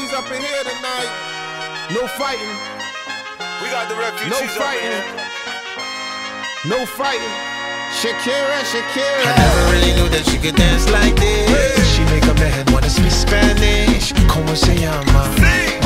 refugees up in here tonight. No fighting. We got the refugees No fighting. No fighting. Shakira, Shakira. I never really knew that she could dance like this. She make a man wanna speak Spanish. Como se llama?